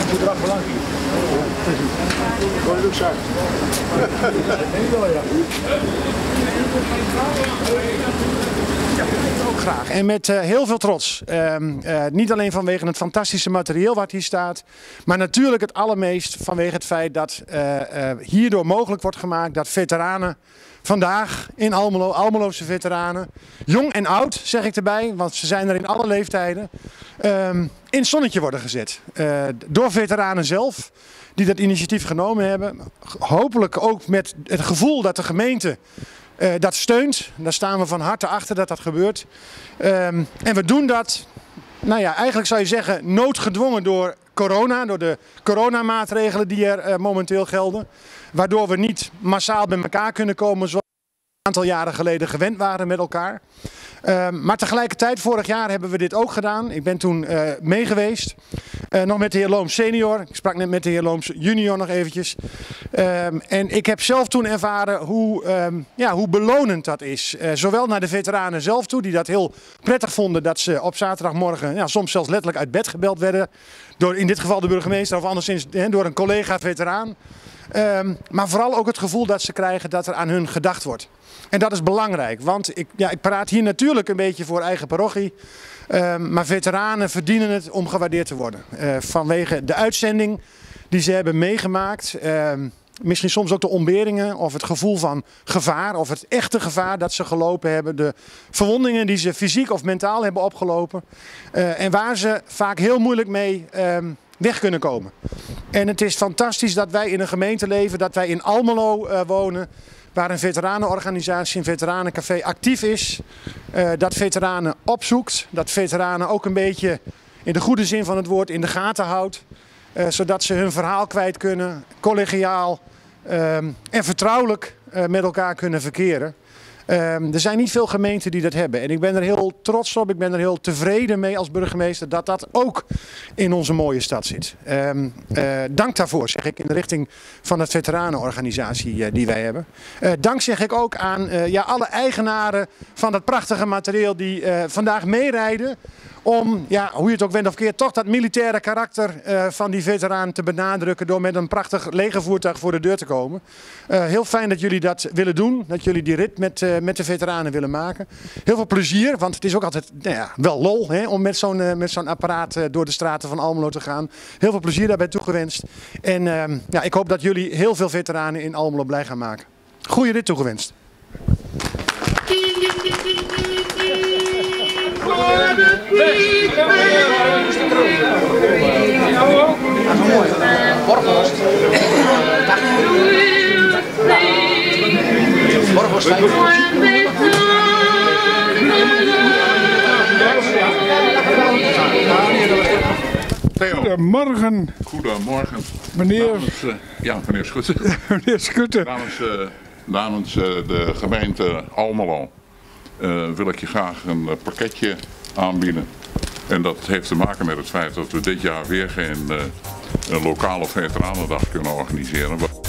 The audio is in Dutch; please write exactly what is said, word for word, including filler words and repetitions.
moet er achteraan. Gewoon ook zaak. Ook graag. En met uh, heel veel trots. Uh, uh, niet alleen vanwege het fantastische materieel wat hier staat, maar natuurlijk het allermeest vanwege het feit dat uh, uh, hierdoor mogelijk wordt gemaakt dat veteranen vandaag in Almelo, Almeloze veteranen, jong en oud zeg ik erbij, want ze zijn er in alle leeftijden, uh, in het zonnetje worden gezet. Uh, door veteranen zelf die dat initiatief genomen hebben. Hopelijk ook met het gevoel dat de gemeente Uh, dat steunt. Daar staan we van harte achter dat dat gebeurt. Um, en we doen dat, nou ja, eigenlijk zou je zeggen noodgedwongen door corona, door de coronamaatregelen die er uh, momenteel gelden. Waardoor we niet massaal bij elkaar kunnen komen zoals we een aantal jaren geleden gewend waren met elkaar. Um, maar tegelijkertijd, vorig jaar hebben we dit ook gedaan. Ik ben toen uh, mee geweest. Uh, nog met de heer Looms senior. Ik sprak net met de heer Looms junior nog eventjes. Um, en ik heb zelf toen ervaren hoe, um, ja, hoe belonend dat is. Uh, zowel naar de veteranen zelf toe, die dat heel prettig vonden dat ze op zaterdagmorgen ja, soms zelfs letterlijk uit bed gebeld werden. Door in dit geval de burgemeester of anderszins he, door een collega veteraan. Um, maar vooral ook het gevoel dat ze krijgen dat er aan hun gedacht wordt. En dat is belangrijk, want ik, ja, ik praat hier natuurlijk een beetje voor eigen parochie. Um, maar veteranen verdienen het om gewaardeerd te worden. Uh, vanwege de uitzending die ze hebben meegemaakt. Uh, misschien soms ook de ontberingen of het gevoel van gevaar of het echte gevaar dat ze gelopen hebben. De verwondingen die ze fysiek of mentaal hebben opgelopen. Uh, en waar ze vaak heel moeilijk mee um, weg kunnen komen. En het is fantastisch dat wij in een gemeente leven, dat wij in Almelo uh, wonen. Waar een veteranenorganisatie, een veteranencafé actief is. Uh, dat veteranen opzoekt. Dat veteranen ook een beetje in de goede zin van het woord in de gaten houdt. Uh, zodat ze hun verhaal kwijt kunnen. Collegiaal uh, en vertrouwelijk uh, met elkaar kunnen verkeren. Uh, er zijn niet veel gemeenten die dat hebben. En ik ben er heel trots op, ik ben er heel tevreden mee als burgemeester dat dat ook in onze mooie stad zit. Uh, uh, dank daarvoor, zeg ik, in de richting van de veteranenorganisatie uh, die wij hebben. Uh, dank zeg ik ook aan uh, ja, alle eigenaren van dat prachtige materieel die uh, vandaag meerijden. Om, ja, hoe je het ook wendt of keert, toch dat militaire karakter uh, van die veteraan te benadrukken door met een prachtig legervoertuig voor de deur te komen. Uh, heel fijn dat jullie dat willen doen, dat jullie die rit met, uh, met de veteranen willen maken. Heel veel plezier, want het is ook altijd nou ja, wel lol hè, om met zo'n uh, met zo'n apparaat uh, door de straten van Almelo te gaan. Heel veel plezier daarbij toegewenst. En uh, ja, ik hoop dat jullie heel veel veteranen in Almelo blij gaan maken. Goeie rit toegewenst. Borghorst. Borghorst. Goedemorgen. Goedemorgen. Meneer. Namens, uh, ja, meneer Schutte. Meneer Schutte. Namens, uh, namens uh, de gemeente Almelo uh, wil ik je graag een uh, pakketje aanbieden. En dat heeft te maken met het feit dat we dit jaar weer geen uh, een lokale veteranendag kunnen organiseren.